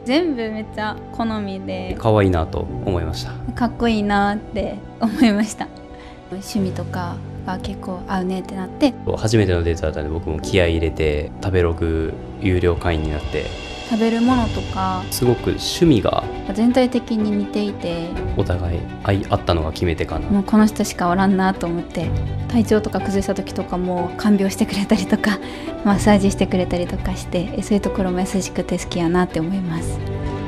全部めっちゃ好みで可愛いなと思いました。 かっこいいなって思いました。趣味とかが結構合うねってなって、 初めてのデートだったんで僕も気合い入れて食べログ有料会員になって、 食べるものとかすごく趣味が全体的に似ていて、 お互い相合ったのが決め手かな。 もうこの人しかおらんなと思って、体調とか崩した時とかも看病してくれたりとかマッサージしてくれたりとかして、そういうところも優しくて好きやなって思います。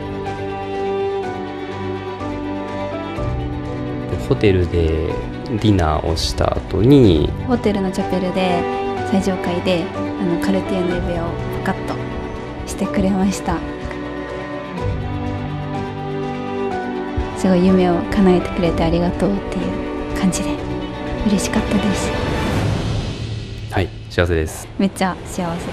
ホテルでディナーをした後にホテルのチャペルで最上階でカルティエの指輪をパカッとしてくれました。すごい夢を叶えてくれてありがとうっていう感じで嬉しかったです。 はい、幸せです。 めっちゃ幸せです。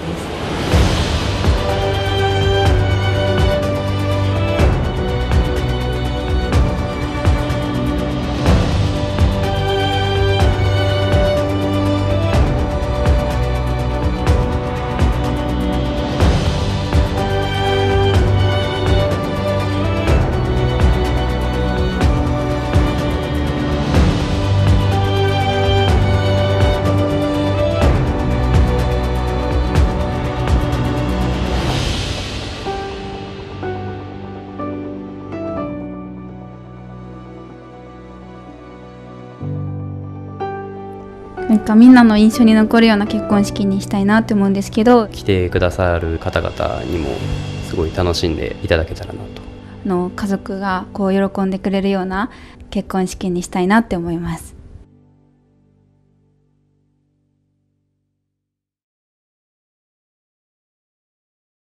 なんかみんなの印象に残るような結婚式にしたいなって思うんですけど、 来てくださる方々にもすごい楽しんでいただけたらなと。 家族がこう喜んでくれるような結婚式にしたいなって思います。